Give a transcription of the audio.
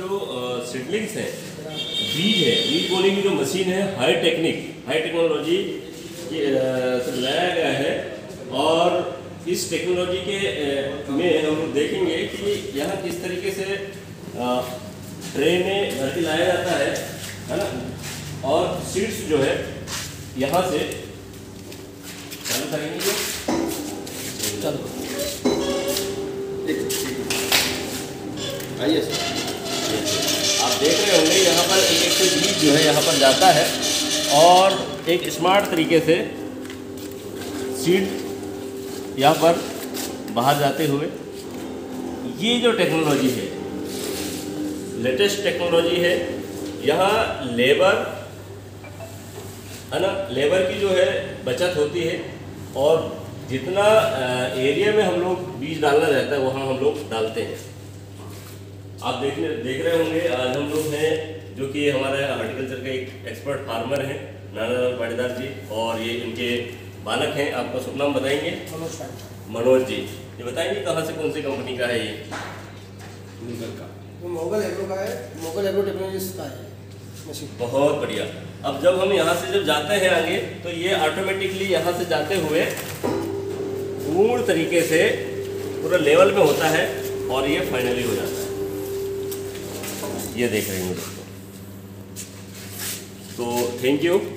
जो सीडलिंग्स हैं, बीज है, बीज बोने की जो मशीन है, हाई टेक्नोलॉजी से बनाया गया है। और इस टेक्नोलॉजी के में हम लोग देखेंगे कि यहाँ किस तरीके से ट्रे में भर के लाया जाता है ना। और सीड्स जो है यहाँ से चालू करेंगे। चलो आइए सर, आप देख रहे होंगे यहाँ पर एक से बीज जो है यहाँ पर जाता है और एक स्मार्ट तरीके से सीड यहाँ पर बाहर जाते हुए, ये जो टेक्नोलॉजी है, लेटेस्ट टेक्नोलॉजी है। यहाँ लेबर है ना, लेबर की जो है बचत होती है और जितना एरिया में हम लोग बीज डालना रहता है वहाँ हम लोग डालते हैं। आप देख रहे होंगे आज हम लोग हैं जो कि हमारे हॉर्टिकल्चर के एक एक्सपर्ट फार्मर हैं नानालाल पाटीदार जी, और ये इनके बालक हैं। आपका शुभ नाम बताएंगे? मनोज जी। ये बताएंगे कहाँ से, कौन सी कंपनी का है ये? मोगल एग्रो का है, मोगल एग्रो टेक्नोलॉजीज का है मशीन। बहुत बढ़िया। अब जब हम यहाँ से जब जाते हैं आगे तो ये ऑटोमेटिकली यहाँ से जाते हुए पूर्ण तरीके से पूरा लेवल में होता है और ये फाइनली हो जाता है। ये देख रहे हैं दोस्तों। तो थैंक यू।